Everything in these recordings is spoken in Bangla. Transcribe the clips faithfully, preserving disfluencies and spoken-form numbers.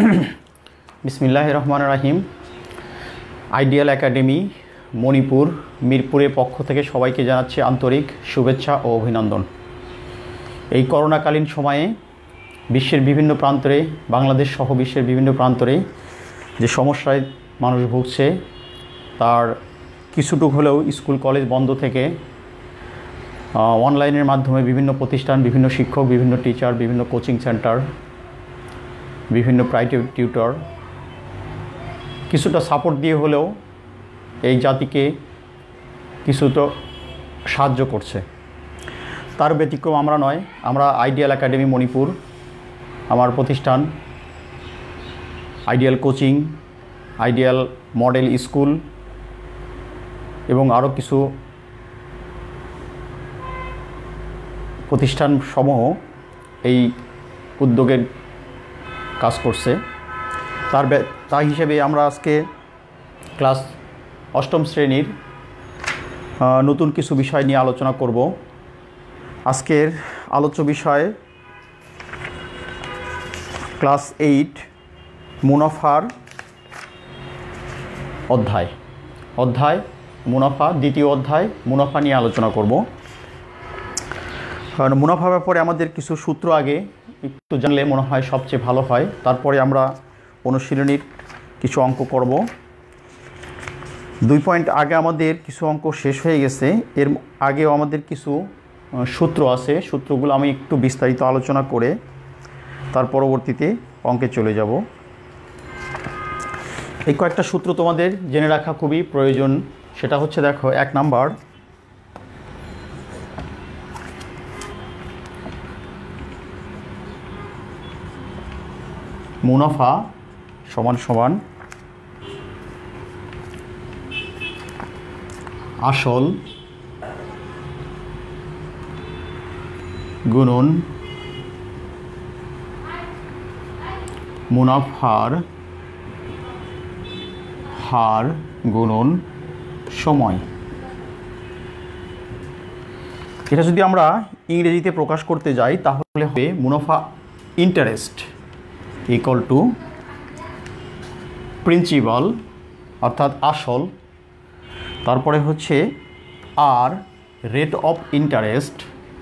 বিসমিল্লাহির রহমানির রহিম। আইডিয়াল একাডেমি মণিপুর মিরপুরের পক্ষ থেকে সবাইকে জানাচ্ছি আন্তরিক শুভেচ্ছা ও অভিনন্দন। এই করোনাকালীন সময়ে বিশ্বের বিভিন্ন প্রান্তরে, বাংলাদেশ সহ বিশ্বের বিভিন্ন প্রান্তরে যে সমস্যায় মানুষ ভুগছে, তার কিছুটুকু হলেও স্কুল কলেজ বন্ধ থেকে অনলাইনের মাধ্যমে বিভিন্ন প্রতিষ্ঠান, বিভিন্ন শিক্ষক, বিভিন্ন টিচার, বিভিন্ন কোচিং সেন্টার, বিভিন্ন প্রাইভেট টিউটর কিছুটা সাপোর্ট দিয়ে হলেও এই জাতিকে কিছুটা সাহায্য করছে। তার ব্যতিক্রম আমরা নয়। আমরা আইডিয়াল একাডেমি মণিপুর, আমার প্রতিষ্ঠান ideal coaching, ideal model school এবং আরও কিছু প্রতিষ্ঠান সমূহ এই উদ্যোগের কাজ করছে। তার তার হিসেবে আমরা আজকে ক্লাস অষ্টম শ্রেণীর নতুন কিছু বিষয় নিয়ে আলোচনা করব। আজকের আলোচ্য বিষয় ক্লাস এইট মুনাফার অধ্যায় অধ্যায় মুনাফা, দ্বিতীয় অধ্যায় মুনাফা নিয়ে আলোচনা করব। কারণ মুনাফা ব্যাপারে আমাদের কিছু সূত্র আগে একটু জানলে মনে হয় সবচেয়ে ভালো হয়। তারপরে আমরা অনুশীলনীর কিছু অঙ্ক করব। দুই পয়েন্ট আগে আমাদের কিছু অঙ্ক শেষ হয়ে গেছে, এর আগেও আমাদের কিছু সূত্র আছে। সূত্রগুলো আমি একটু বিস্তারিত আলোচনা করে তার পরবর্তীতে অঙ্কে চলে যাব। এই কয়েকটা সূত্র তোমাদের জেনে রাখা খুবই প্রয়োজন। সেটা হচ্ছে, দেখো, এক নাম্বার, মুনাফা সমান সমান আসল গুণন মুনাফার হার গুণন সময়। এটা যদি আমরা ইংরেজিতে প্রকাশ করতে যাই তাহলে হবে মুনাফা ইন্টারেস্ট ইকুয়াল টু প্রিন্সিপাল অর্থাৎ আসল, তারপরে হচ্ছে আর রেট অফ ইন্টারেস্ট,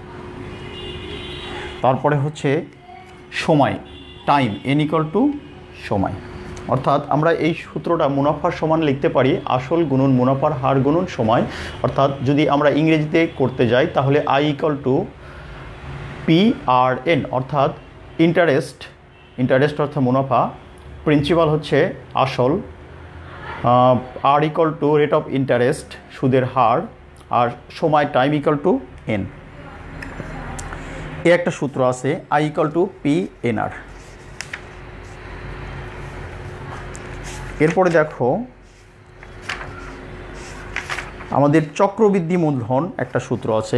তারপরে হচ্ছে সময় টাইম এন ইকুয়াল টু সময়। অর্থাৎ আমরা এই সূত্রটা মুনাফার সমান লিখতে পারি আসল গুণন মুনাফার হার গুণন সময়। অর্থাৎ যদি আমরা ইংরেজিতে করতে যাই তাহলে I equal to P R N, অর্থাৎ ইন্টারেস্ট ইন্টারেস্ট অর্থাৎ মুনাফা, প্রিন্সিপাল হচ্ছে আসল, R equal to rate of interest সুদের হার, আর সময় টাইম ইকুয়াল টু এন। এ একটা সূত্র আছে, I equal to P N R. এরপরে দেখো আমাদের চক্রবৃদ্ধি মূলধন একটা সূত্র আছে।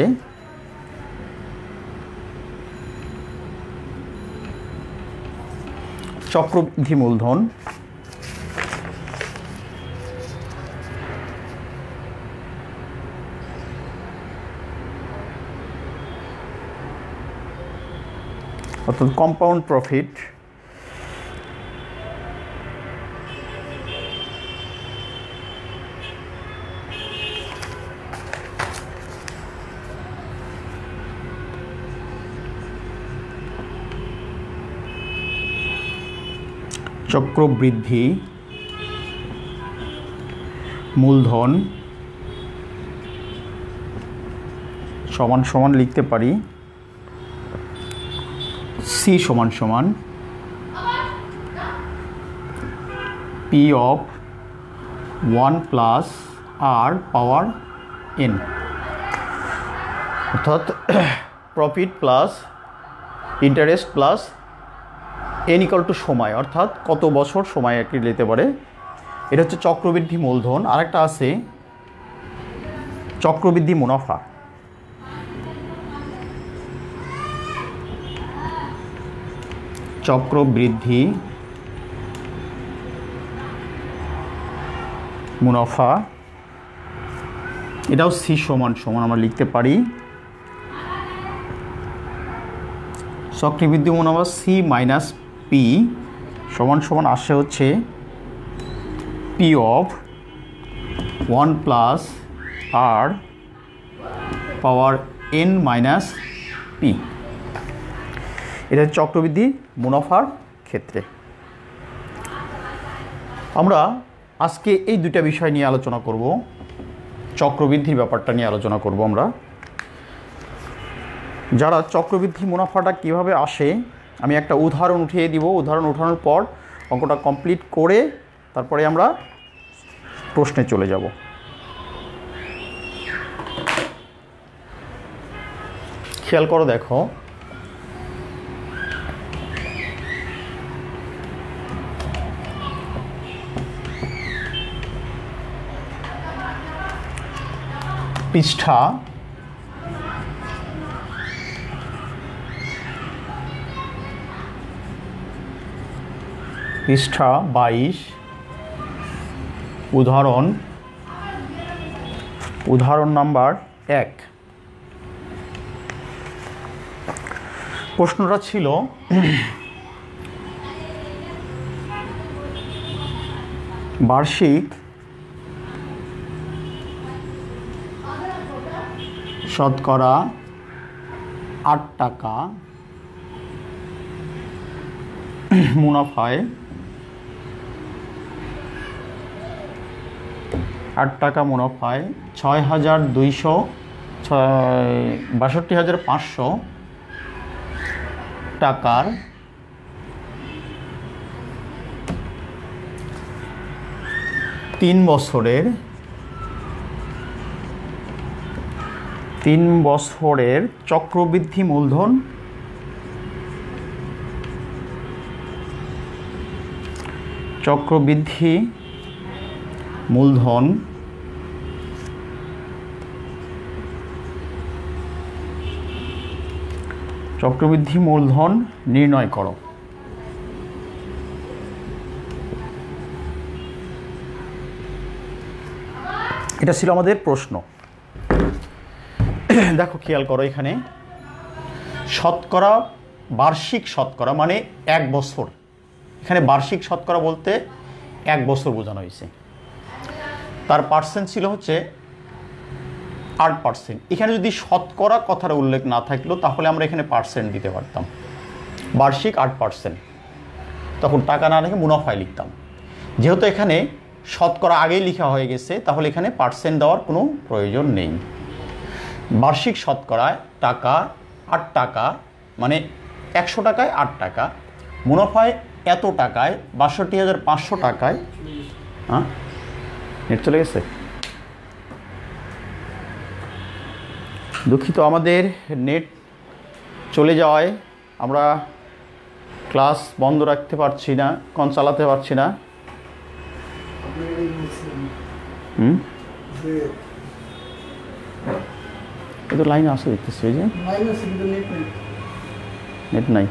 চক্রবৃদ্ধি মূলধন অর্থাৎ কম্পাউন্ড প্রফিট চক্রবৃদ্ধি মূলধন সমান সমান লিখতে পারি সি সমান সমান P of one plus R power N, অর্থাৎ profit plus interest plus N equal to সময়, অর্থাৎ কত বছর সময় একটি নিতে পারে। এটা হচ্ছে চক্রবৃদ্ধি মূলধন। আরেকটা আছে চক্রবৃদ্ধি মুনাফা। চক্রবৃদ্ধি মুনাফা এটাও সি সমান সমান আমরা লিখতে পারি চক্রবৃদ্ধি মুনাফা সি মাইনাস পি সমান সমান আসে হচ্ছে P of one plus R power N minus P. এটা চক্রবৃদ্ধি মুনাফার ক্ষেত্রে। আমরা আজকে এই দুইটা বিষয় নিয়ে আলোচনা করব। চক্রবৃদ্ধির ব্যাপারটা নিয়ে আলোচনা করব আমরা। যারা চক্রবৃদ্ধি মুনাফাটা কিভাবে আসে আমি একটা উদাহরণ উঠিয়ে দিব। উদাহরণ উঠানোর পর অঙ্কটা কমপ্লিট করে তারপরে আমরা প্রশ্নে চলে যাব। খেয়াল করো, দেখো পৃষ্ঠা পৃষ্ঠা বাইশ, উদাহরণ উদাহরণ নাম্বার এক। প্রশ্নটা ছিল বার্ষিক শতকরা আট টাকা মুনাফায় আট টাকা মুনাফায় ছয় হাজার দুইশো ছয় বাষট্টি হাজার পাঁচশো টাকার তিন বছরের তিন বছরের চক্রবৃদ্ধি মূলধন চক্রবৃদ্ধি মূলধন চক্রবৃদ্ধি মূলধন নির্ণয় করো। এটা ছিল আমাদের প্রশ্ন। দেখো খেয়াল করো, এখানে শতকরা বার্ষিক শতকরা মানে এক বছর। এখানে বার্ষিক শতকরা বলতে এক বছর বোঝানো হয়েছে। তার পার্সেন্ট ছিল হচ্ছে আট পার্সেন্ট। এখানে যদি শতকরা কথার উল্লেখ না থাকলো তাহলে আমরা এখানে পার্সেন্ট দিতে পারতাম। বার্ষিক আট পার্সেন্ট, তখন টাকা না লিখে মুনাফায় লিখতাম। যেহেতু এখানে শতকরা আগেই লেখা হয়ে গেছে তাহলে এখানে পার্সেন্ট দেওয়ার কোনো প্রয়োজন নেই। বার্ষিক শতকরায় টাকা আট টাকা মানে একশো টাকায় আট টাকা, মুনাফায় এত টাকায় বাষট্টি হাজার পাঁচশো টাকায়। হ্যাঁ, নেট চলে গেছে, দুঃখিত। আমাদের নেট চলে যাওয়ায় আমরা ক্লাস বন্ধ রাখতে পারছি না, কোন চালাতে পারছি না। হুম, এই তো লাইন আসে দেখতেছি, ওই যে নেট নাই।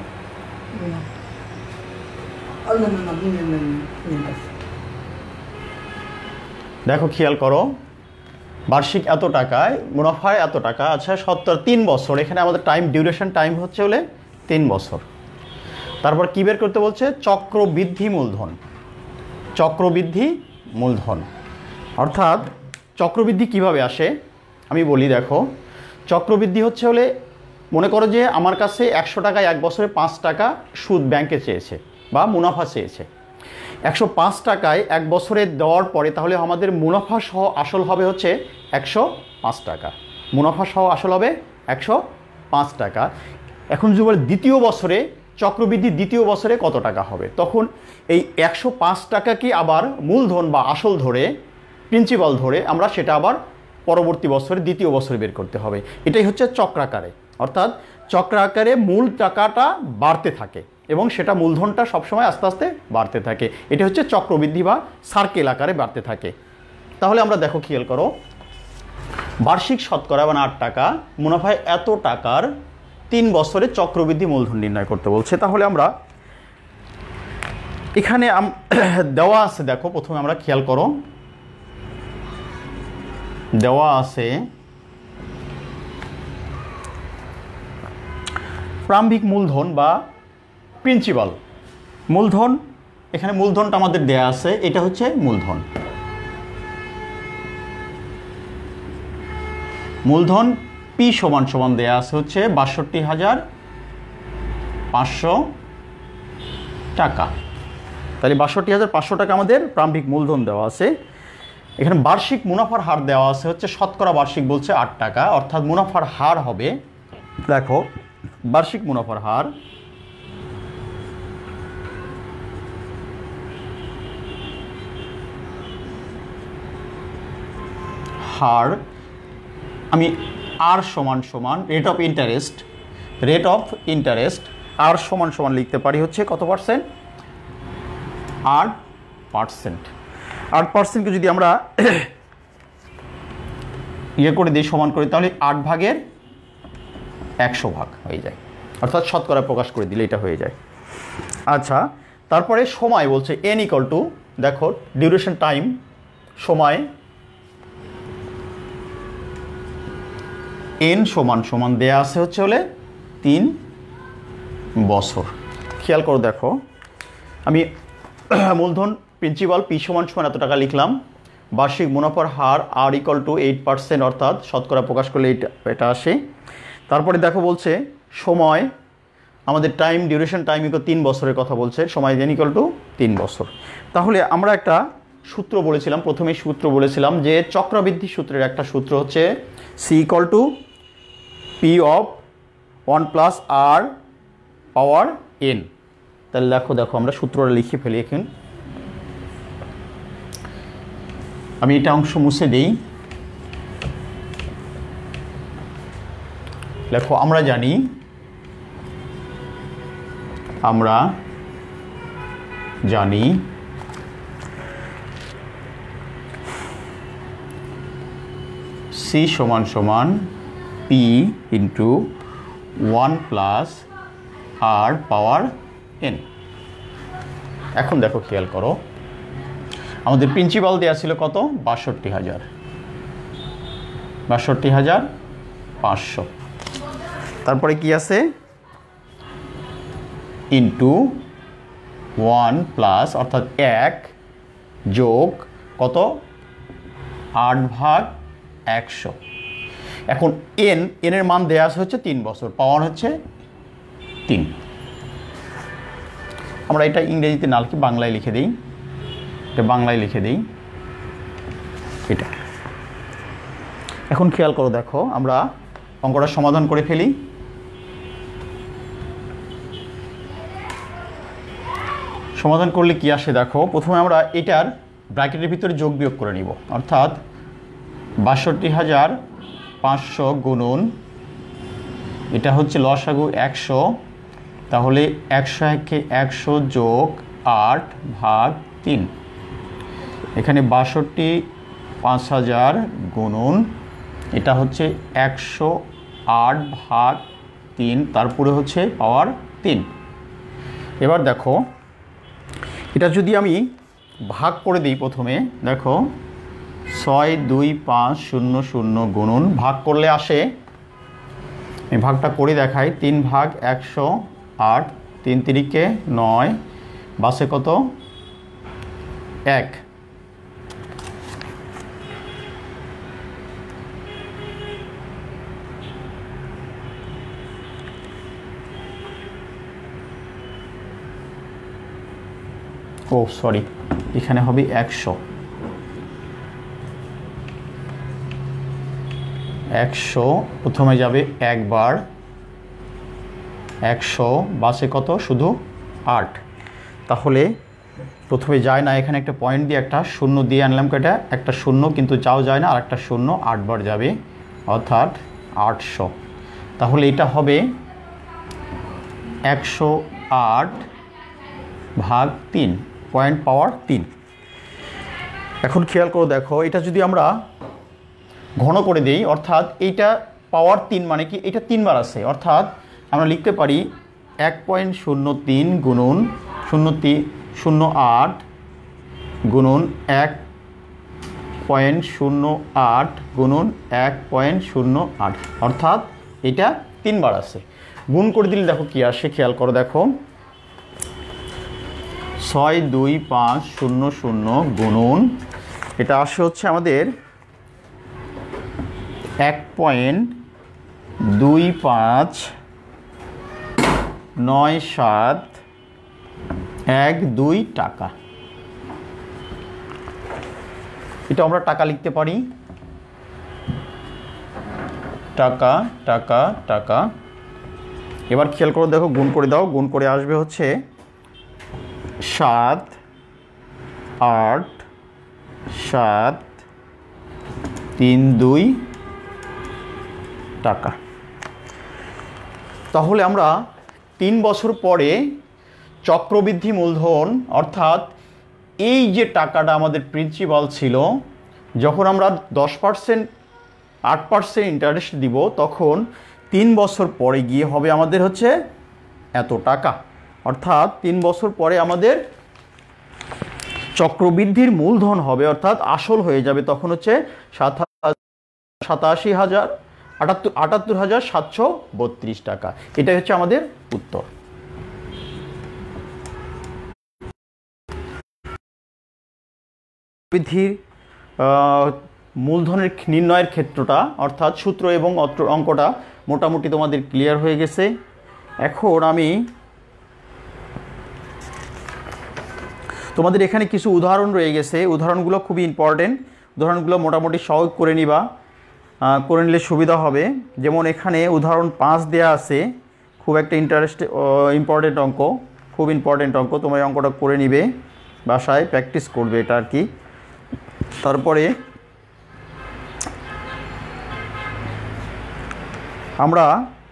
দেখো খেয়াল করো, বার্ষিক এত টাকায় মুনাফায় এত টাকা, আচ্ছা সত্তর তিন বছর। এখানে আমাদের টাইম ডিউরেশন টাইম হচ্ছে হলে তিন বছর। তারপর কী বের করতে বলছে? চক্রবৃদ্ধি মূলধন। চক্রবৃদ্ধি মূলধন অর্থাৎ চক্রবৃদ্ধি কিভাবে আসে আমি বলি। দেখো, চক্রবৃদ্ধি হচ্ছে হলে মনে করো যে আমার কাছে একশো টাকায় এক বছরে পাঁচ টাকা সুদ ব্যাংকে চেয়েছে বা মুনাফা চেয়েছে। একশো পাঁচ টাকায় এক বছরে দেওয়ার পরে তাহলে আমাদের মুনাফা সহ আসল হবে হচ্ছে একশো পাঁচ টাকা। মুনাফা সহ আসল হবে একশো পাঁচ টাকা। এখন যদি বলে দ্বিতীয় বছরে চক্রবৃদ্ধি দ্বিতীয় বছরে কত টাকা হবে, তখন এই একশো পাঁচ টাকাকে আবার মূলধন বা আসল ধরে প্রিন্সিপাল ধরে আমরা সেটা আবার পরবর্তী বছরে দ্বিতীয় বছরে বের করতে হবে। এটাই হচ্ছে চক্রাকারে, অর্থাৎ চক্রাকারে মূল টাকাটা বাড়তে থাকে এবং সেটা মূলধনটা সবসময় আস্তে আস্তে বাড়তে থাকে। এটা হচ্ছে চক্রবৃদ্ধি বা সার্কেল আকারে বাড়তে থাকে। তাহলে আমরা দেখো খেয়াল করো, বার্ষিক শতকরা মানে আট টাকা, মুনাফায় এত টাকার তিন বছরে চক্রবৃদ্ধি মূলধন নির্ণয় করতে বলছে। তাহলে আমরা এখানে দেওয়া আছে, দেখো প্রথমে আমরা খেয়াল করো, দেওয়া আছে প্রারম্ভিক মূলধন বা প্রিন্সিপাল। মূলধন এখানে মূলধনটা আমাদের দেয়া আছে, এটা হচ্ছে মূলধন। মূলধন পি সমান সমান দেয়া আছে হচ্ছে বাষট্টি হাজার পাঁচশো টাকা। তাহলে বাষট্টি হাজার পাঁচশো টাকা আমাদের প্রারম্ভিক মূলধন দেওয়া আছে। এখানে বার্ষিক মুনাফার হার দেওয়া আছে হচ্ছে শতকরা বার্ষিক বলছে আট টাকা, অর্থাৎ মুনাফার হার হবে, দেখো বার্ষিক মুনাফার হার হার আমি আর সমান সমান rate of interest, rate of interest R সমান সমান লিখতে পারি হচ্ছে কত পার্সেন্ট, আট পার্সেন্ট। আট পার্সেন্টকে যদি আমরা ইয়ে করে দিই, সমান করি, তাহলে আট ভাগের একশো ভাগ হয়ে যায়, অর্থাৎ শতকরা প্রকাশ করে দিলে এটা হয়ে যায়। আচ্ছা, তারপরে সময় বলছে এন ইকুয়াল টু, দেখো ডিউরেশন টাইম, সময় এন সমান সমান দেয়া আছে হচ্ছে হলে তিন বছর। খেয়াল করো, দেখো আমি মূলধন প্রিন্সিপাল পি সমান সমান এত টাকা লিখলাম, বার্ষিক মুনাফার হার R equal to eight percent, অর্থাৎ শতকরা প্রকাশ করলে এটা এটা আসে। তারপরে দেখো বলছে সময় আমাদের টাইম, ডিউরেশন টাইম ইকুয়াল তিন বছরের কথা বলছে, সময় এন ইকুয়াল টু তিন বছর। তাহলে আমরা একটা সূত্র বলেছিলাম, প্রথমেই সূত্র বলেছিলাম যে চক্রবৃদ্ধি সূত্রের একটা সূত্র হচ্ছে C equal to P of one plus R power N. তাহলে দেখো দেখো আমরা সূত্রটা লিখে ফেলি। এখন আমি এটা অংশ মুছে দিই। দেখো আমরা জানি, আমরা জানি সি সমান সমান P into one plus R power N. এখন দেখো খেয়াল করো, আমাদের প্রিন্সিপাল দেওয়া ছিল কত, বাষট্টি হাজার বাষট্টি হাজার পাঁচশো। তারপরে কি আছে, ইন্টু ওয়ান প্লাস অর্থাৎ এক যোগ কত, আট ভাগ একশো। এখন এন এনের মান দেওয়া আছে হচ্ছে তিন বছর, পাওয়ার হচ্ছে তিন। আমরা এটা ইংরেজিতে না লিখে বাংলায় লিখে দিই, এটা বাংলায় লিখে দিই এটা। এখন খেয়াল করো, দেখো আমরা অঙ্কটা সমাধান করে ফেলি। সমাধান করলে কি আসে দেখো, প্রথমে আমরা এটার ব্র্যাকেটের ভিতরে যোগ বিয়োগ করে নিব, অর্থাৎ বাষট্টি হাজার পাঁচশো গুণন এটা হচ্ছে লসাগু একশো, তাহলে একশো একে একশো যোগ আট ভাগ তিন। এখানে বাষট্টি পাঁচ হাজার গুণন এটা হচ্ছে একশো আট ভাগ তিন, তারপরে হচ্ছে পাওয়ার তিন। এবার দেখো এটা যদি আমি ভাগ করে দিই, প্রথমে দেখো ছয় দুই পাঁচ শূন্য শূন্য গুণন ভাগ করলে আসে, আমি ভাগটা করে দেখাই, তিন ভাগ একশো আট, তিন তিরিকে নয়, বাসে কত এক। ও সরি, এখানে হবে একশো, একশো প্রথমে যাবে একবার, একশো বাসে কত শুধু আট, তাহলে প্রথমে যায় না, এখানে একটা পয়েন্ট দিয়ে একটা শূন্য দিয়ে আনলাম, কেটে একটা শূন্য কিন্তু যাও যায় না, আর একটা শূন্য আটবার যাবে, অর্থাৎ আটশো। তাহলে এটা হবে একশো আট ভাগ তিন, পয়েন্ট পাওয়ার তিন। এখন খেয়াল করে দেখো, এটা যদি আমরা ঘন করে দেই, অর্থাৎ এইটা পাওয়ার তিন মানে কি, এটা তিনবার আছে, অর্থাৎ আমরা লিখতে পারি এক পয়েন্ট শূন্য তিন গুণন শূন্য তিন শূন্য আট গুণন এক পয়েন্ট শূন্য আট গুণন এক পয়েন্ট শূন্য আট, অর্থাৎ এটা তিনবার আছে। গুণ করে দিলে দেখো কি আসে, খেয়াল করো, দেখো ছয় দুই পাঁচ শূন্য শূন্য গুণন এটা আসে হচ্ছে আমাদের এক পয়েন্ট দুই পাঁচ নয় সাত এক দুই টাকা। এটা আমরা টাকা লিখতে পারি, টাকা টাকা টাকা। এবার খেয়াল করে দেখো, গুণ করে দাও, গুণ করে আসবে হচ্ছে সাত আট সাত তিন দুই টাকা। তাহলে আমরা তিন বছর পরে চক্রবৃদ্ধি মূলধন অর্থাৎ এই যে টাকাটা আমাদের প্রিন্সিপাল ছিল, যখন আমরা দশ পার্সেন্ট আট পার্সেন্ট ইন্টারেস্ট দিব, তখন তিন বছর পরে গিয়ে হবে আমাদের হচ্ছে এত টাকা। অর্থাৎ তিন বছর পরে আমাদের চক্রবৃদ্ধির মূলধন হবে, অর্থাৎ আসল হয়ে যাবে তখন হচ্ছে সাত সাতাশি হাজার আটাত্তর আটাত্তর হাজার সাতশো বত্রিশ টাকা। এটাই হচ্ছে আমাদের উত্তর। বৃদ্ধির মূলধনের নির্ণয়ের ক্ষেত্রটা অর্থাৎ সূত্র এবং অঙ্কটা মোটামুটি তোমাদের ক্লিয়ার হয়ে গেছে। এখন আমি তোমাদের এখানে কিছু উদাহরণ রয়ে গেছে, উদাহরণগুলো খুবই ইম্পর্টেন্ট, উদাহরণগুলো মোটামুটি সহজ করে নিবা, করে নিলে সুবিধা হবে। যেমন এখানে উদাহরণ পাঁচ দেয়া আছে, খুব একটা ইন্টারেস্ট ইম্পর্টেন্ট অঙ্ক, খুব ইম্পর্টেন্ট অঙ্ক। তোমরা এই অঙ্কটা করে নিবে, বাসায় প্র্যাকটিস করবে এটা আর কি। তারপরে আমরা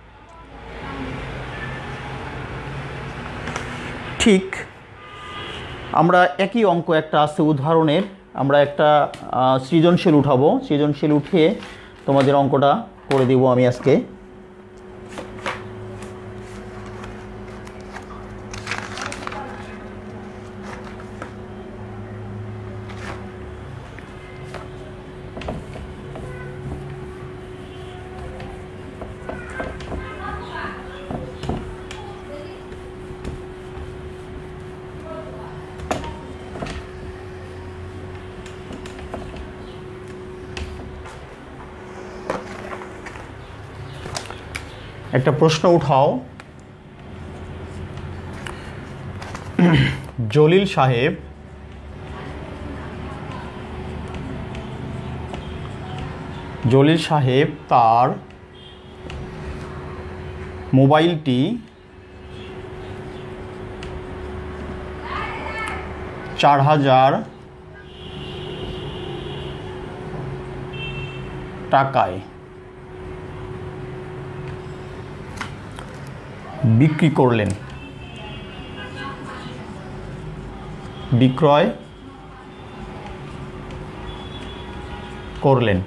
ঠিক আমরা একই অঙ্ক একটা আছে উদাহরণের, আমরা একটা সৃজনশীল উঠাবো, সৃজনশীল উঠিয়ে তোমাদের অঙ্কটা করে দিব আমি আজকে। একটা প্রশ্ন উঠাও। জলিল সাহেব জলিল সাহেব তার মোবাইলটি চার হাজার টাকায় বিক্রি করলেন, বিক্রয় করলেন।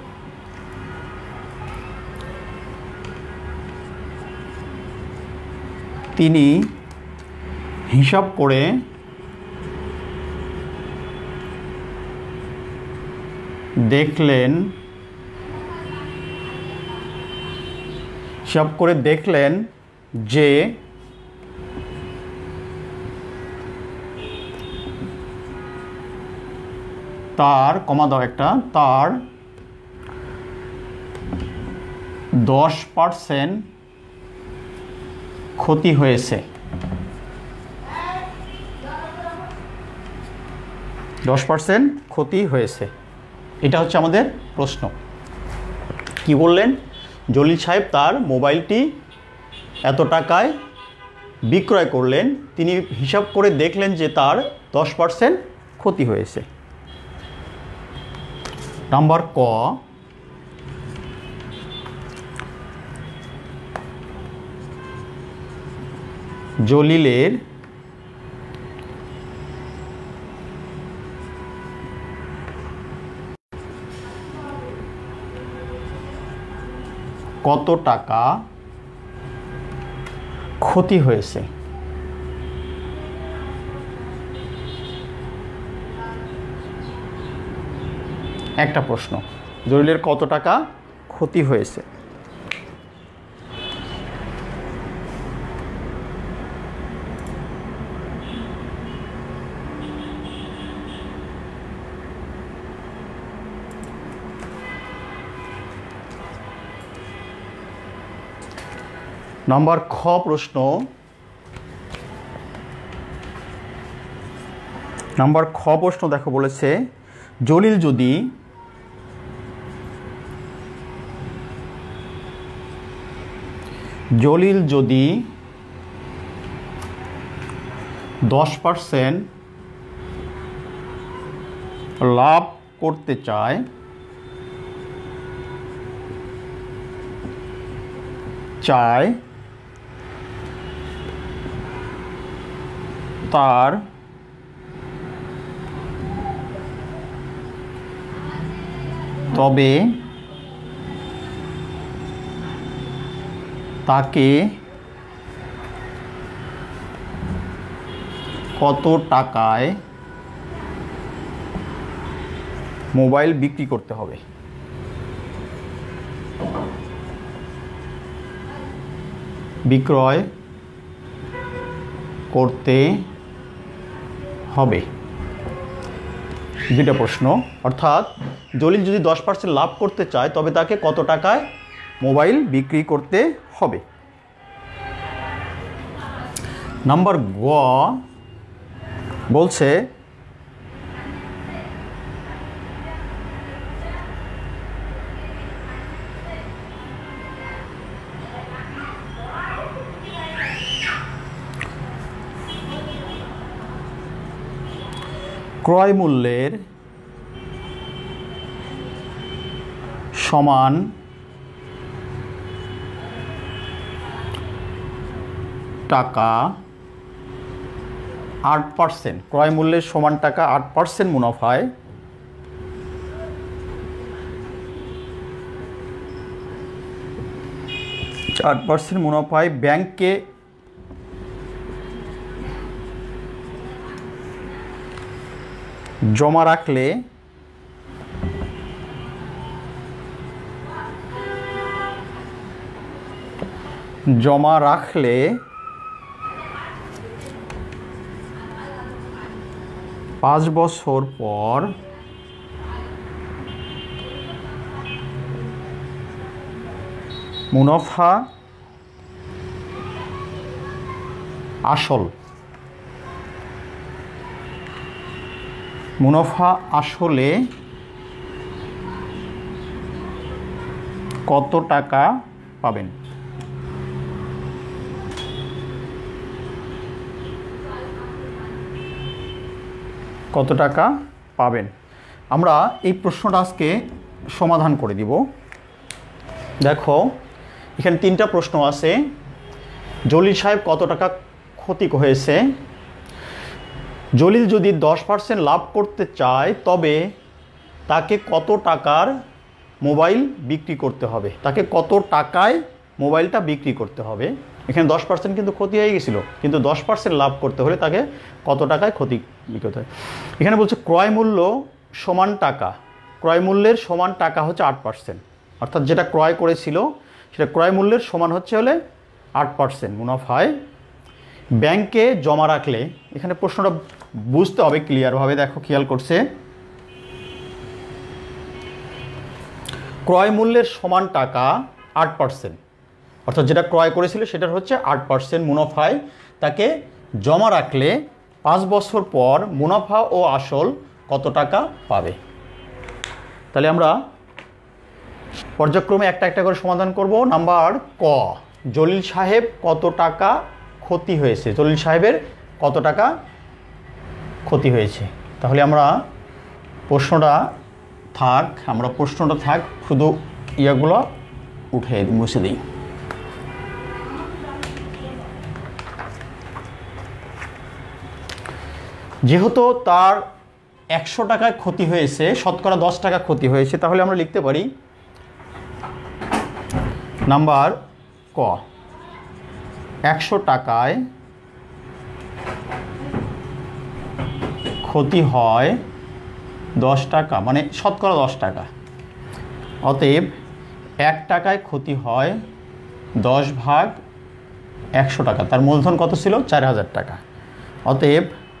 তিনি হিসাব করে দেখলেন হিসাব করে দেখলেন যে তার কমা দাও একটা তার দশ পার্সেন্ট ক্ষতি হয়েছে, দশ পার্সেন্ট ক্ষতি হয়েছে। এটা হচ্ছে আমাদের প্রশ্ন। কি বললেন? জলিল সাহেব তার মোবাইলটি এত টাকায় বিক্রয় করলেন, তিনি হিসাব করে দেখলেন যে তার দশ পার্সেন্ট ক্ষতি হয়েছে। নাম্বার ক, জলিলের কত টাকা ক্ষতি হয়েছে? একটা প্রশ্ন, জলিলের কত টাকা ক্ষতি হয়েছে। নাম্বার খ প্রশ্ন, নাম্বার খ প্রশ্ন দেখো বলেছে জলিল যদি জলিল যদি দশ পার্সেন্ট লাভ করতে চায় চায় তার তবে তাকে কত টাকায় মোবাইল বিক্রি করতে হবে? বিক্রয় করতে হবে। দুইটা প্রশ্ন, অর্থাৎ জলিল যদি দশ পার্সেন্ট লাভ করতে চায় তবে তাকে কত টাকায় মোবাইল বিক্রি করতে হবে। নাম্বার গ বলছে ক্রয় মূল্যের সমান টাকা আট পার্সেন্ট ক্রয় মূল্যের সমান টাকা আট পার্সেন্ট মুনাফায় আট পার্সেন্ট মুনাফায় ব্যাংকে জমা রাখলে জমা রাখলে পাঁচ বছর পর মুনাফা আসল মুনাফা আসলে কত টাকা পাবেন? কত টাকা পাবেন? আমরা এই প্রশ্নটা আজকে সমাধান করে দিব। দেখো এখানে তিনটা প্রশ্ন আছে। জলিল সাহেব কত টাকা ক্ষতি হয়েছে, জলিল যদি দশ পার্সেন্ট লাভ করতে চায় তবে তাকে কত টাকার মোবাইল বিক্রি করতে হবে, তাকে কত টাকায় মোবাইলটা বিক্রি করতে হবে। এখানে দশ পার্সেন্ট কিন্তু ক্ষতি হয়ে গেছিলো, কিন্তু দশ পার্সেন্ট লাভ করতে হলে তাকে কত টাকায় ক্ষতি করতে হয়। এখানে বলছে ক্রয় মূল্য সমান টাকা, ক্রয় মূল্যের সমান টাকা হচ্ছে আট পার্সেন্ট, অর্থাৎ যেটা ক্রয় করেছিল সেটা ক্রয় মূল্যের সমান হচ্ছে হলে আট পার্সেন্ট মুনাফায় ব্যাংকে জমা রাখলে। এখানে প্রশ্নটা বুঝতে হবে ক্লিয়ারভাবে, দেখো খেয়াল করছে ক্রয় মূল্যের সমান টাকা আট পার্সেন্ট, অর্থাৎ যেটা ক্রয় করেছিল সেটার হচ্ছে আট পার্সেন্ট মুনাফায় তাকে জমা রাখলে পাঁচ বছর পর মুনাফা ও আসল কত টাকা পাবে। তাহলে আমরা পর্যায়ক্রমে একটা একটা করে সমাধান করব। নাম্বার ক, জলিল সাহেব কত টাকা ক্ষতি হয়েছে, জলিল সাহেবের কত টাকা ক্ষতি হয়েছে। তাহলে আমরা প্রশ্নটা থাক আমরা প্রশ্নটা থাক শুধু ইয়াগুলো উঠে মুছে দিই। যেহেতু তার একশো টাকায় ক্ষতি হয়েছে, শতকরা দশ টাকা ক্ষতি হয়েছে, তাহলে আমরা লিখতে পারি নাম্বার ক, একশো টাকায় ক্ষতি হয় দশ টাকা, মানে শতকরা দশ টাকা। অতএব এক টাকায় ক্ষতি হয় দশ ভাগ একশো টাকা। তার মূলধন কত ছিল? চার হাজার টাকা। অতএব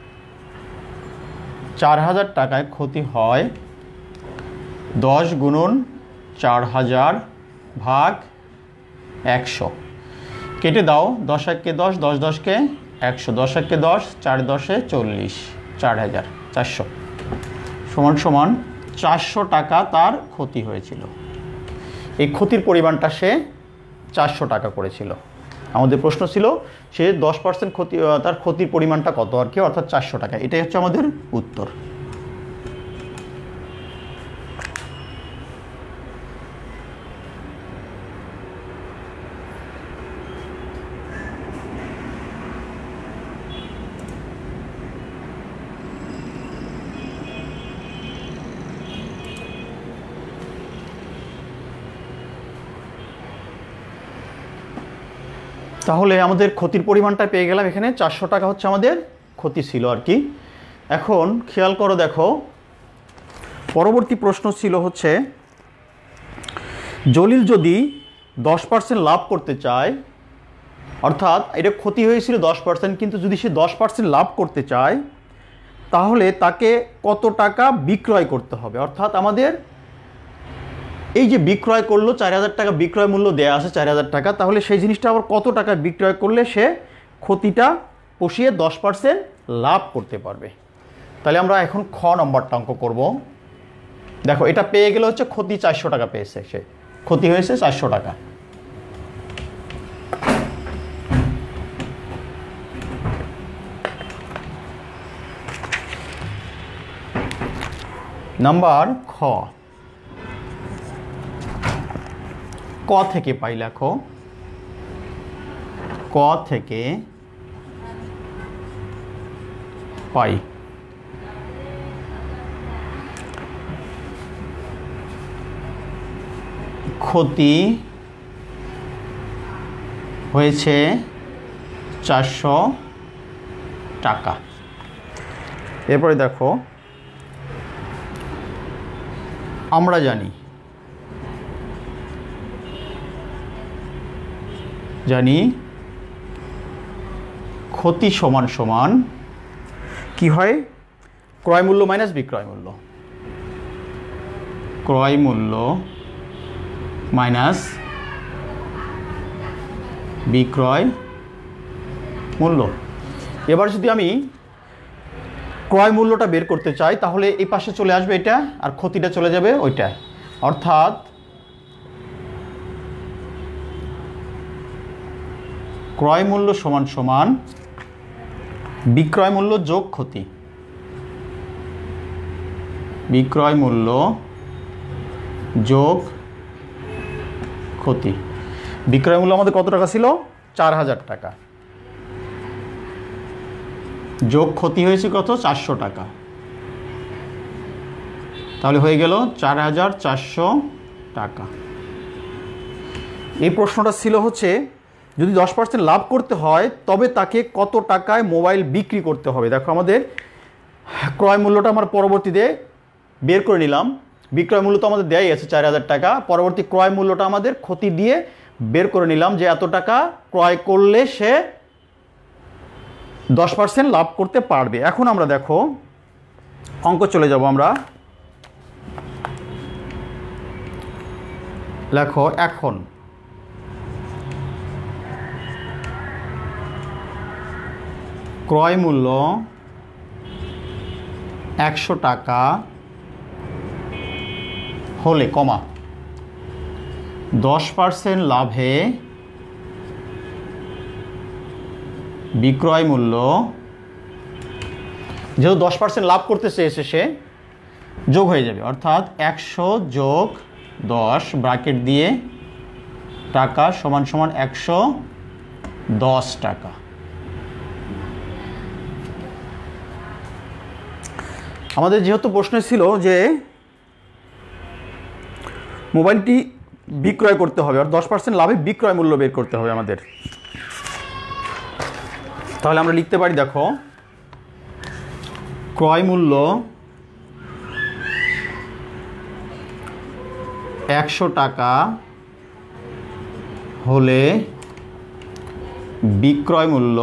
চার হাজার টাকায় ক্ষতি হয় দশ গুণন চার হাজার ভাগ একশো। কেটে দাও, দশ এককে দশ, দশ দশকে একশো, দশ এককে দশ, চার দশে চল্লিশ, চার হাজার চারশো সমান সমান চারশো টাকা তার ক্ষতি হয়েছিল। এই ক্ষতির পরিমাণটা সে চারশো টাকা করেছিল। আমাদের প্রশ্ন ছিল সে দশ পার্সেন্ট ক্ষতি, তার ক্ষতির পরিমাণটা কত আর কি, অর্থাৎ চারশো টাকা। এটাই হচ্ছে আমাদের উত্তর। তাহলে আমাদের ক্ষতির পরিমাণটা পেয়ে গেলাম, এখানে চারশো টাকা হচ্ছে আমাদের ক্ষতি ছিল আর কি। এখন খেয়াল করো, দেখো পরবর্তী প্রশ্ন ছিল হচ্ছে জলিল যদি দশ পার্সেন্ট লাভ করতে চায়, অর্থাৎ এটা ক্ষতি হয়েছিল দশ পার্সেন্ট, কিন্তু যদি সে দশ পার্সেন্ট লাভ করতে চায় তাহলে তাকে কত টাকা বিক্রয় করতে হবে। অর্থাৎ আমাদের এই যে বিক্রয় করলো চার হাজার টাকা বিক্রয় মূল্য দেয়া আছে চার হাজার টাকা, তাহলে সেই জিনিসটা আবার কত টাকা বিক্রয় করলে সে ক্ষতিটা পুষিয়ে দশ পার্সেন্ট লাভ করতে পারবে। তাহলে আমরা এখন খ নম্বরটা অঙ্ক করব। দেখো এটা পেয়ে গেলে হচ্ছে ক্ষতি চারশো টাকা পেয়েছে, সে ক্ষতি হয়েছে চারশো টাকা। নাম্বার খ, ক থেকে পাই, লেখো ক থেকে পাই ক্ষতি হয়েছে চারশো টাকা। এরপরে দেখো আমরা জানি জানি ক্ষতি সমান সমান কি হয়, ক্রয় মূল্য মাইনাস বিক্রয় মূল্য, ক্রয় মূল্য মাইনাস বিক্রয় মূল্য। এবার যদি আমি ক্রয় মূল্যটা বের করতে চাই তাহলে এই পাশে চলে আসবে এটা, আর ক্ষতিটা চলে যাবে ওইটা, অর্থাৎ ক্রয় মূল্য সমান সমান বিক্রয় মূল্য যোগ ক্ষতি, বিক্রয় মূল্য যোগ ক্ষতি। বিক্রয় মূল্য আমাদের কত টাকা ছিল, চার হাজার টাকা, যোগ ক্ষতি হয়েছে কত, চারশো টাকা। তাহলে হয়ে গেল চার হাজার চারশো টাকা। এই প্রশ্নটা ছিল হচ্ছে যদি দশ পার্সেন্ট লাভ করতে হয় তবে তাকে কত টাকায় মোবাইল বিক্রি করতে হবে। দেখো আমাদের ক্রয় মূল্যটা আমার পরবর্তীতে বের করে নিলাম, বিক্রয় মূল্য তো আমাদের দেয়াই আছে চার হাজার টাকা, পরবর্তী ক্রয় মূল্যটা আমাদের ক্ষতি দিয়ে বের করে নিলাম যে এত টাকা ক্রয় করলে সে দশ পার্সেন্ট লাভ করতে পারবে। এখন আমরা দেখো অঙ্ক চলে যাব আমরা, লেখো এখন ক্রয় মূল্য একশো টাকা হলে কমা দশ পার্সেন্ট লাভে বিক্রয় মূল্য, যেহেতু দশ পার্সেন্ট লাভ করতে চেয়েছে সে যোগ হয়ে যাবে, অর্থাৎ একশো যোগ দশ ব্র্যাকেট দিয়ে টাকা সমান সমান একশো দশ টাকা। আমাদের যেহেতু প্রশ্ন ছিল যে মোবাইলটি বিক্রয় করতে হবে আর দশ পার্সেন্ট লাভে বিক্রয় মূল্য বের করতে হবে আমাদের, তাহলে আমরা লিখতে পারি দেখো ক্রয় মূল্য একশো টাকা হলে বিক্রয় মূল্য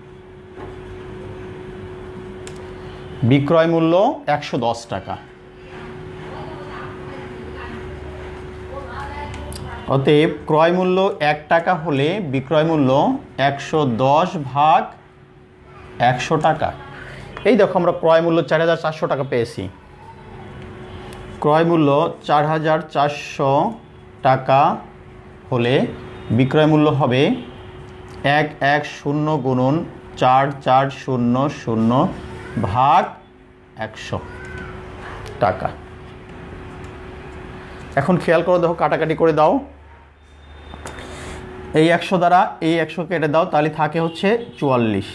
বিক্রয় মূল্য একশো দশ টাকা। অতএব ক্রয় মূল্য এক টাকা হলে বিক্রয় মূল্য একশো দশ ভাগ একশো টাকা। এই দেখো আমরা ক্রয় মূল্য চার হাজার চারশো টাকা পেয়েছি। ক্রয় মূল্য চার হাজার চারশো টাকা হলে বিক্রয় মূল্য হবে এক এক শূন্য গুণন চার চার শূন্য শূন্য ভাগ একশো টাকা। এখন খেয়াল করো, দেখো কাটাকাটি করে দাও। এই একশো দ্বারা এই একশো কেটে দাও, তাহলে থাকে হচ্ছে চুয়াল্লিশ।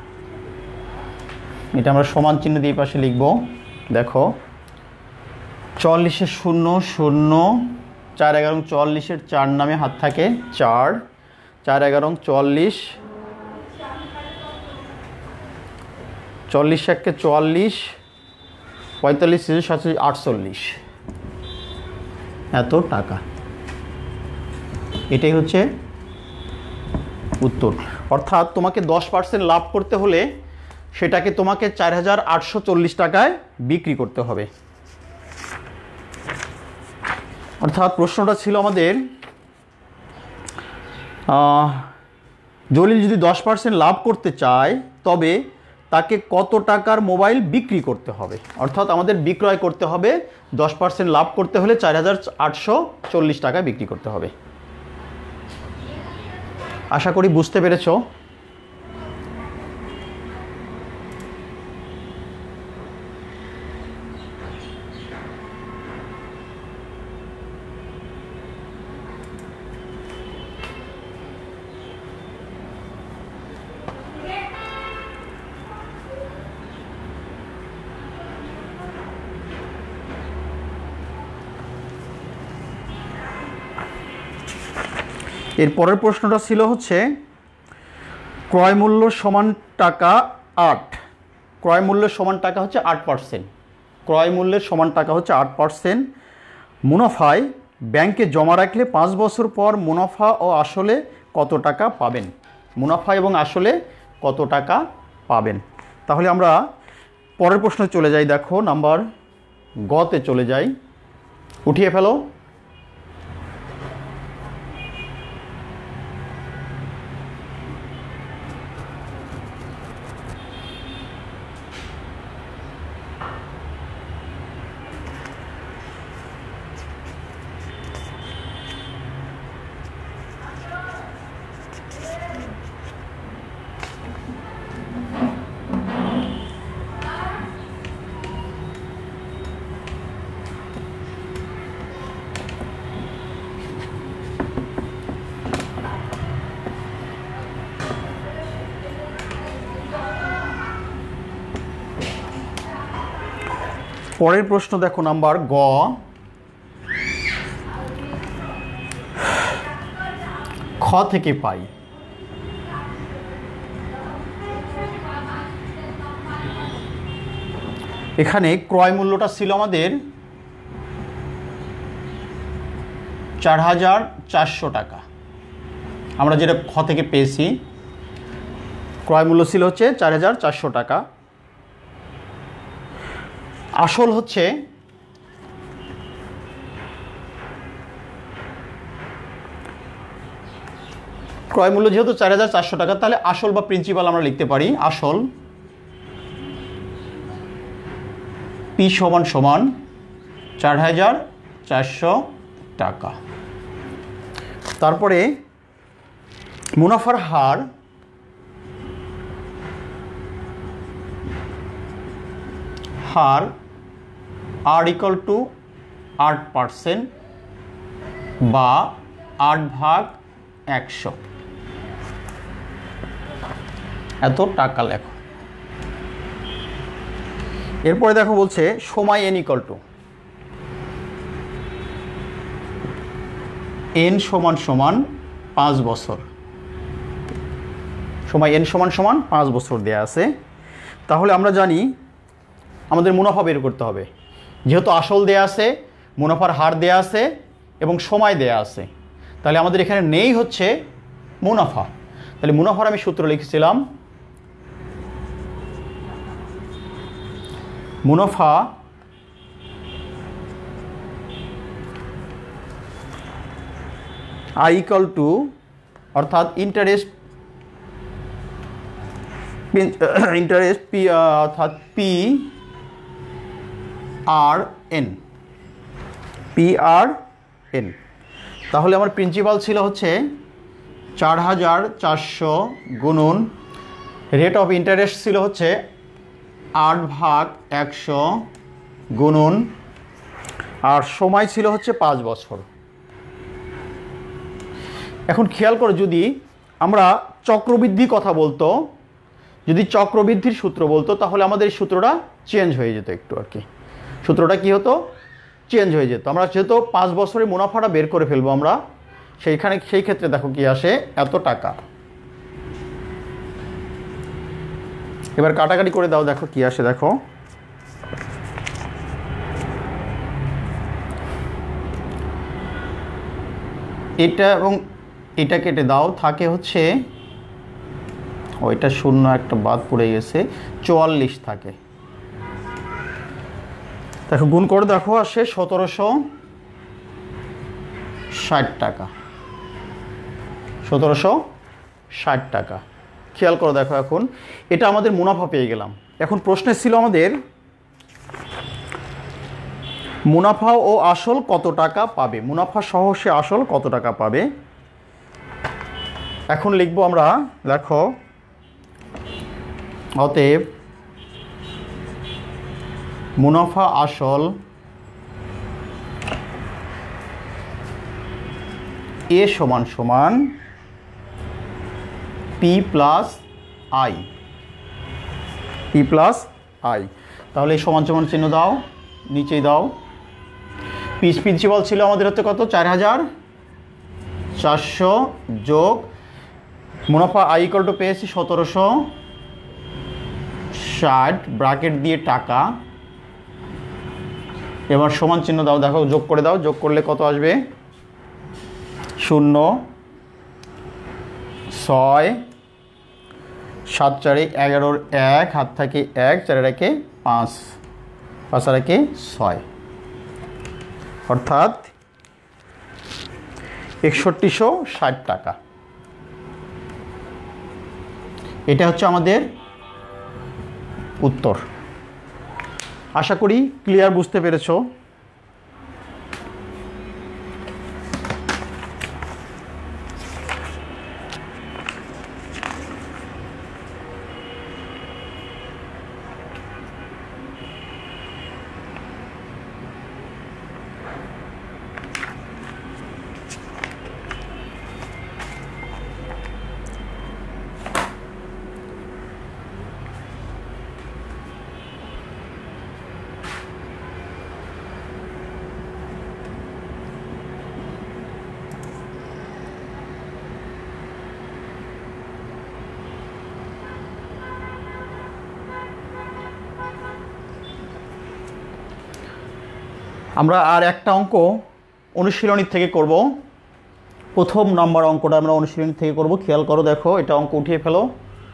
এটা আমরা সমান চিহ্ন দিয়ে পাশে লিখব। দেখো চুয়াল্লিশের শূন্য শূন্য, চার এগারো চুয়াল্লিশের চার নামে হাত থাকে চার, চার এগারো চুয়াল্লিশ, চল্লিশ এককে চুয়াল্লিশ, পঁয়তাল্লিশ সাতশো আটচল্লিশ, এত টাকা। এটাই হচ্ছে উত্তর। অর্থাৎ তোমাকে দশ পার্সেন্ট লাভ করতে হলে সেটাকে তোমাকে চার হাজার আটশো চল্লিশ টাকায় বিক্রি করতে হবে। অর্থাৎ প্রশ্নটা ছিল আমাদের, জলিল যদি দশ পার্সেন্ট লাভ করতে চায় তবে তাকে কত টাকার মোবাইল বিক্রি করতে হবে। অর্থাৎ আমাদের বিক্রয় করতে হবে, দশ পার্সেন্ট লাভ করতে হলে চার হাজার আটশো চল্লিশ টাকায় বিক্রি করতে হবে। আশা করি বুঝতে পেরেছ। এর পরের প্রশ্নটা ছিল হচ্ছে ক্রয় মূল্য সমান টাকা আট। ক্রয় মূল্যের সমান টাকা হচ্ছে আট পার্সেন্ট। ক্রয় মূল্যের সমান টাকা হচ্ছে আট পার্সেন্ট। মুনাফায় ব্যাংকে জমা রাখলে পাঁচ বছর পর মুনাফা ও আসলে কত টাকা পাবেন। মুনাফা এবং আসলে কত টাকা পাবেন। তাহলে আমরা পরের প্রশ্নে চলে যাই। দেখো নাম্বার গতে চলে যাই, উঠিয়ে ফেলো। পরের প্রশ্ন দেখো নাম্বার গ, খ থেকে পাই। এখানে ক্রয় মূল্যটা ছিল আমাদের চার হাজার চারশো টাকা। আমরা যেটা খ থেকে পেয়েছি, ক্রয় মূল্য ছিল হচ্ছে চার হাজার চারশো টাকা। আসল হচ্ছে ক্রয় মূল্য যেহেতু চার হাজার চারশো টাকা, তাহলে আসল বা প্রিন্সিপাল আমরা লিখতে পারি। আসল পি সমান সমান চার হাজার চারশো টাকা। তারপরে মুনাফার হার হার আর ইকুয়াল টু আট পার্সেন্ট বা আট ভাগ একশো, এত টাকা লেখো। এরপরে দেখো বলছে সময় এন ইকুয়াল টু এন সমান সমান পাঁচ বছর। সময় এন সমান সমান পাঁচ বছর দেয়া আছে। তাহলে আমরা জানি আমাদের মুনাফা বের করতে হবে। যেহেতু আসল দেয়া আছে, মুনাফার হার দেয়া আছে এবং সময় দেয়া আছে, তাহলে আমাদের এখানে নেই হচ্ছে মুনাফা। তাহলে মুনাফার আমি সূত্র লিখেছিলাম, মুনাফা আই ইকুয়াল টু অর্থাৎ ইন্টারেস্ট ইন্টারেস্ট পি অর্থাৎ P R N P R N. তাহলে আমার প্রিন্সিপাল ছিল হচ্ছে চার হাজার চারশো গুণন রেট অফ ইন্টারেস্ট ছিল হচ্ছে আট ভাগ একশো গুণন আর সময় ছিল হচ্ছে পাঁচ বছর। এখন খেয়াল করে যদি আমরা চক্রবৃদ্ধি কথা বলতো, যদি চক্রবৃদ্ধির সূত্র বলতো তাহলে আমাদের এই সূত্রটা চেঞ্জ হয়ে যেত একটু আর কি। সূত্রটা কি হতো? চেঞ্জ হয়ে যেত। আমরা যেহেতু পাঁচ বছরের মুনাফাটা বের করে ফেলবো আমরা, সেইখানে সেই ক্ষেত্রে দেখো কি আসে, এত টাকা। এবার কাটাকাটি করে দাও, দেখো কি আসে, দেখো এটা এবং এটা কেটে দাও, থাকে হচ্ছে ওইটা শূন্য একটা বাদ পড়ে গেছে, চুয়াল্লিশ থাকে। দেখো গুণ করে দেখো আসে সতেরোশো ষাট টাকা, সতেরোশো ষাট টাকা। খেয়াল করো দেখো, এখন এটা আমাদের মুনাফা পেয়ে গেলাম। এখন প্রশ্ন ছিল আমাদের মুনাফা ও আসল কত টাকা পাবে, মুনাফা সহ সে আসল কত টাকা পাবে। এখন লিখবো আমরা, দেখো অতএব মুনাফা আসল এ সমান সমান P plus I, P plus I. তাহলে এই সমান সমান চিহ্ন দাও, নিচেই দাও। পিস প্রিন্সিপাল ছিল আমাদের হচ্ছে কত, চার হাজার চারশো যোগ মুনাফা আই ইকুয়াল টু পেয়েছি সতেরোশো ষাট ব্র্যাকেট দিয়ে টাকা। এবার সমান চিহ্ন দাও, দেখো যোগ করে দাও, যোগ করলে কত আসবে, শূন্য ছয় সাত চারে এগারোর এক, হাত থাকে এক, চারের একে পাঁচ, পাঁচ আর একে ছয়, অর্থাৎ একষট্টিশো ষাট টাকা। এটা হচ্ছে আমাদের উত্তর। আশা করি ক্লিয়ার, বুঝতে পেরেছো। আমরা আর একটা অঙ্ক অনুশীলনী থেকে করব। প্রথম নাম্বার অঙ্কটা আমরা অনুশীলনী থেকে করব। খেয়াল করো, দেখো এটা অঙ্ক উঠিয়ে ফেলো।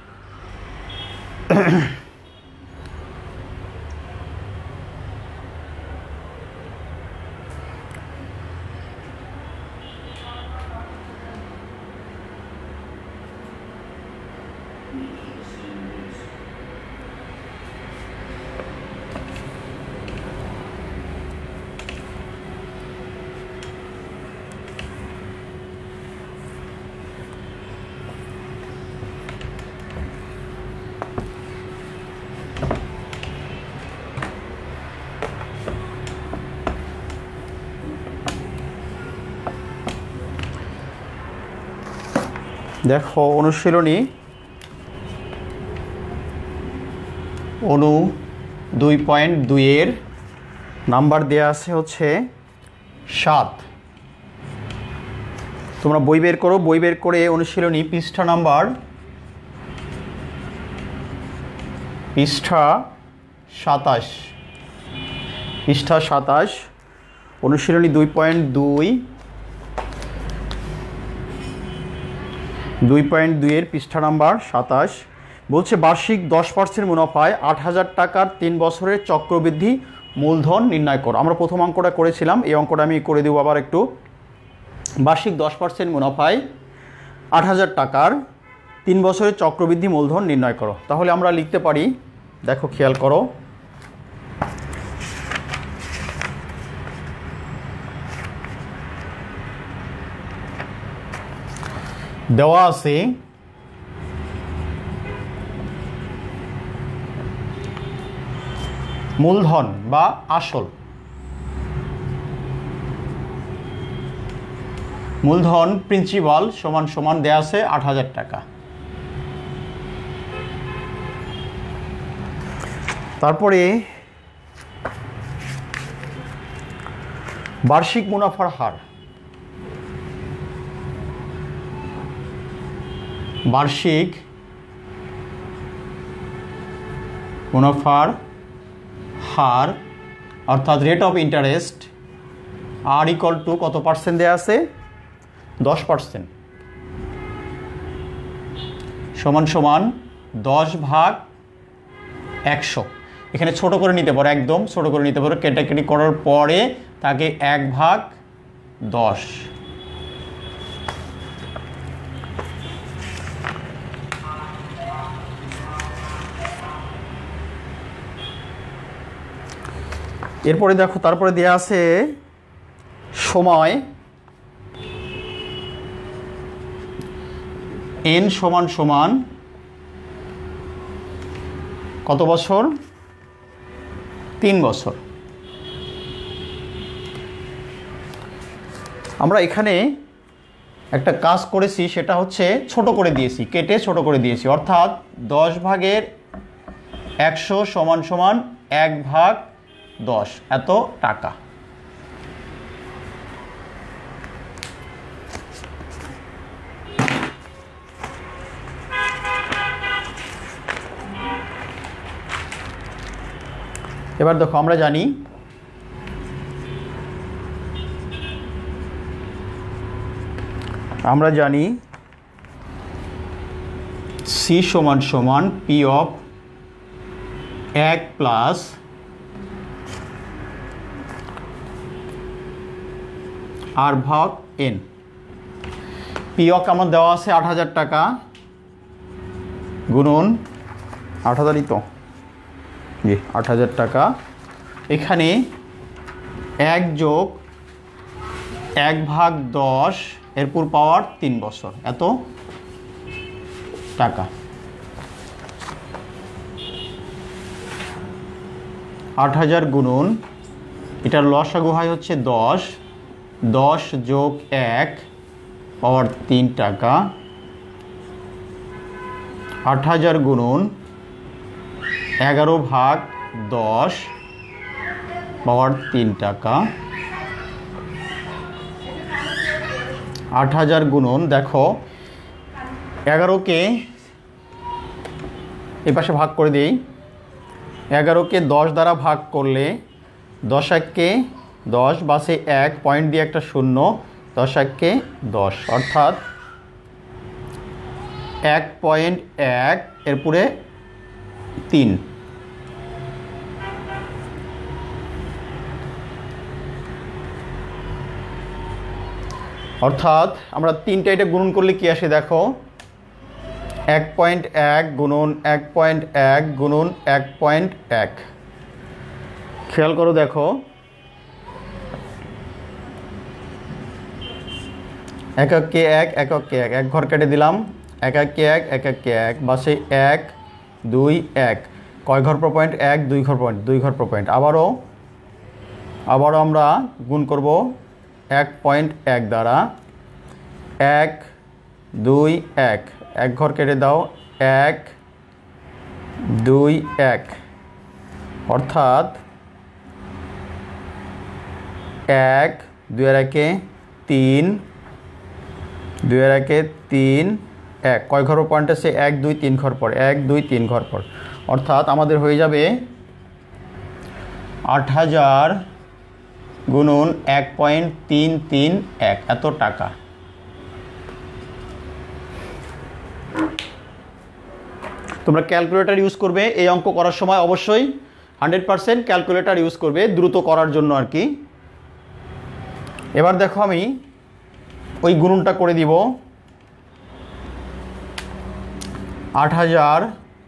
দেখো অনুশীলনী অনু দুই পয়েন্ট দুইয়ের নাম্বার দেয়া আছে হচ্ছে সাত। তোমরা বই বের করো, বই বের করে অনুশীলনী পৃষ্ঠা নাম্বার পৃষ্ঠা সাতাশ, পৃষ্ঠা সাতাশ অনুশীলনী দুই পয়েন্ট দুই দুই পয়েন্ট দুইয়ের পৃষ্ঠা নাম্বার সাতাশ বলছে বার্ষিক দশ পার্সেন্ট মুনাফায় আট হাজার টাকার তিন বছরের চক্রবৃদ্ধি মূলধন নির্ণয় করো। আমরা প্রথম অঙ্কটা করেছিলাম, এই অঙ্কটা আমি করে দেবো আবার একটু। বার্ষিক দশ পার্সেন্ট মুনাফায় আট হাজার টাকার তিন বছরের চক্রবৃদ্ধি মূলধন নির্ণয় করো। তাহলে আমরা লিখতে পারি, দেখো খেয়াল করো, দেওয়া আছে মূলধন বা আসল, মূলধন প্রিন্সিপাল সমান সমান দেওয়া আছে আট হাজার টাকা। তারপরে বার্ষিক মুনাফার হার, বার্ষিক মুনাফার হার অর্থাৎ rate of interest R equal to কত পার্সেন্ট দেওয়া আছে, দশ পার্সেন্ট সমান সমান দশ ভাগ একশো। এখানে ছোট করে নিতে পারো, একদম ছোট করে নিতে পারো, কেটাকেটি করার পরে তাকে এক ভাগ দশ। এরপরে দেখো তারপরে দেওয়া আছে সময়, এন সমান সমান কত বছর, তিন বছর। আমরা এখানে একটা কাজ করেছি, সেটা হচ্ছে ছোট করে দিয়েছি, কেটে ছোট করে দিয়েছি, অর্থাৎ দশ ভাগের একশো সমান সমান এক ভাগ দশ, এত টাকা। এবার দেখো আমরা জানি আমরা জানি সি সমান সমান পি অফ এক প্লাস আর ভাগ এন। পি অফ আমার দেওয়া আছে আট হাজার টাকা গুণন আট হাজারই তো জি আট হাজার টাকা, এখানে এক যোগ এক ভাগ দশ এরপর পাওয়ার তিন বছর, এত টাকা। আট হাজার গুণন এটার লসাগু হয় হচ্ছে দশ, দশ যোগ এক পাওয়ার তিন টাকা। আট হাজার গুণন এগারো ভাগ দশ পাওয়ার তিন টাকা। আট হাজার গুণন দেখো এগারোকে এই পাশে ভাগ করে দিই, এগারোকে দশ দ্বারা ভাগ করলে দশ এককে দশ, বাসে এক পয়েন্ট দিয়ে একটা শূন্য, দশ এককে দশ, অর্থাৎ এক পয়েন্ট এক এরপরে তিন। অর্থাৎ আমরা তিনটা এটা গুণন করলে কি আসে দেখো, এক পয়েন্ট এক গুণন এক পয়েন্ট এক গুণন এক পয়েন্ট এক। খেয়াল করো দেখো এককে এক এককে এক, এক ঘর কেটে দিলাম, এককে এক এককে এক, বাসে এক দুই এক, কয় ঘর পর পয়েন্ট, এক দুই ঘর পয়েন্ট, দুই ঘর পর পয়েন্ট। আবারও আবারও আমরা গুণ করব এক পয়েন্ট এক দ্বারা, এক দুই এক, এক ঘর কেটে দাও, এক দুই এক, অর্থাৎ এক দুই এর একে তিন, দুই এর একে তিন, এক, কয় ঘর পয়েন্ট আছে, এক দুই তিন ঘর পর, এক দুই তিন ঘর পর, অর্থাৎ আমাদের হয়ে যাবে আট হাজার গুণন এক পয়েন্ট তিন তিন এক, এত টাকা। তোমরা ক্যালকুলেটর ইউজ করবে এই অঙ্ক করার সময়, অবশ্যই হান্ড্রেড পারসেন্ট ক্যালকুলেটর ইউজ করবে দ্রুত করার জন্য আর কি। এবার দেখো আমি ওই গুণনটা করে দিব আট হাজার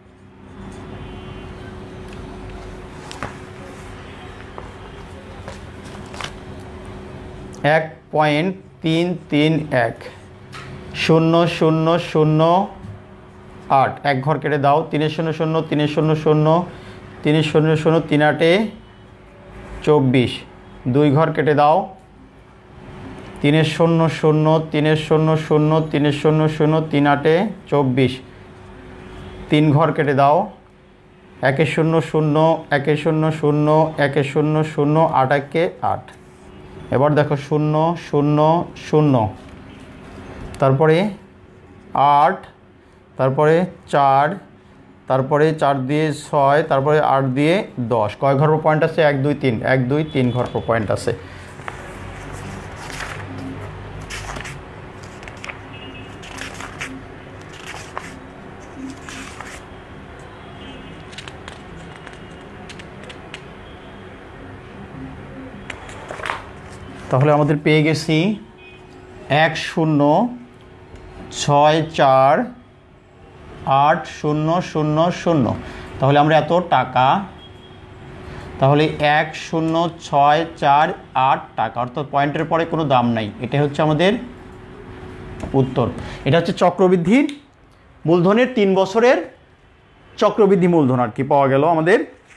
এক পয়েন্ট তিন তিন এক শূন্য শূন্য শূন্য আট, এক ঘর কেটে দাও, তিনের শূন্য শূন্য তিনের শূন্য শূন্য তিনের শূন্য শূন্য তিন আটে চব্বিশ, দুই ঘর কেটে দাও, তিনের শূন্য শূন্য তিনের শূন্য শূন্য তিনের শূন্য শূন্য তিন আটে চব্বিশ, তিন ঘর কেটে দাও, একের শূন্য শূন্য একের শূন্য শূন্য একের শূন্য শূন্য আট একে আট। এবার দেখো শূন্য শূন্য শূন্য, তারপরে আট, তারপরে চার, তারপরে চার দিয়ে ছয়, তারপরে আট দিয়ে দশ। কয় ঘর পর পয়েন্ট আছে? এক দুই তিন, এক দুই তিন ঘর পর পয়েন্ট আছে। তাহলে আমাদের পেয়ে গেছি এক শূন্য ছয় চার আট শূন্য শূন্য শূন্য। তাহলে আমরা এত টাকা, তাহলে এক শূন্য ছয় চার আট টাকা, অর্থাৎ পয়েন্টের পরে কোনো দাম নাই। এটা হচ্ছে আমাদের উত্তর। এটা হচ্ছে চক্রবৃদ্ধির মূলধনের তিন বছরের চক্রবৃদ্ধি মূলধন আর কি পাওয়া গেল আমাদের।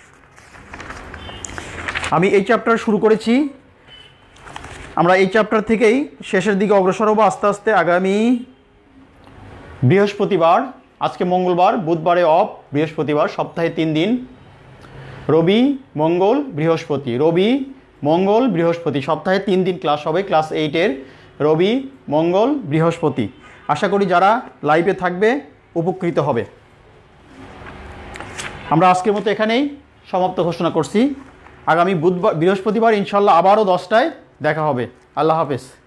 আমি এই চ্যাপ্টার শুরু করেছি, আমরা এই চ্যাপ্টার থেকেই শেষের দিকে অগ্রসর হবো আস্তে আস্তে। আগামী বৃহস্পতিবার, আজকে মঙ্গলবার, বুধবারে অফ, বৃহস্পতিবার, সপ্তাহে তিন দিন, রবি মঙ্গল বৃহস্পতি, রবি মঙ্গল বৃহস্পতি, সপ্তাহে তিন দিন ক্লাস হবে ক্লাস এইটের, রবি মঙ্গল বৃহস্পতি। আশা করি যারা লাইভে থাকবে উপকৃত হবে। আমরা আজকের মতো এখানেই সমাপ্ত ঘোষণা করছি। আগামী বুধবার বৃহস্পতিবার ইনশাল্লাহ আবারও দশটায় দেখা হবে। আল্লাহ হাফেজ।